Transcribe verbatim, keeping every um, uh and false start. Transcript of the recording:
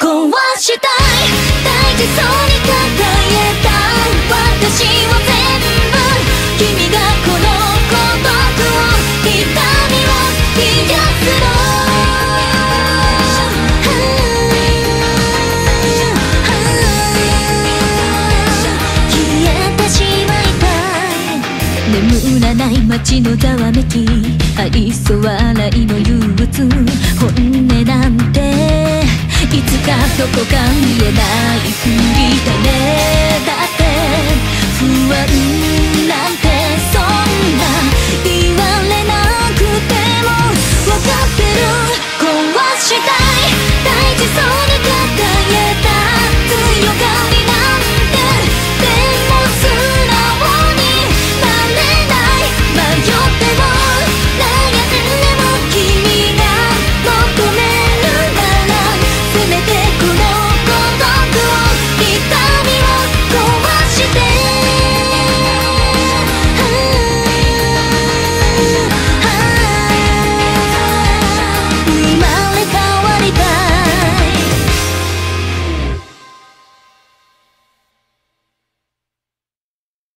壊したい。大事そうに抱えた私を全部、君がこの孤独を痛みを癒すの。眠らない街のざわめき、愛想笑いの憂鬱、本音なんていつかどこか見えないふりだね。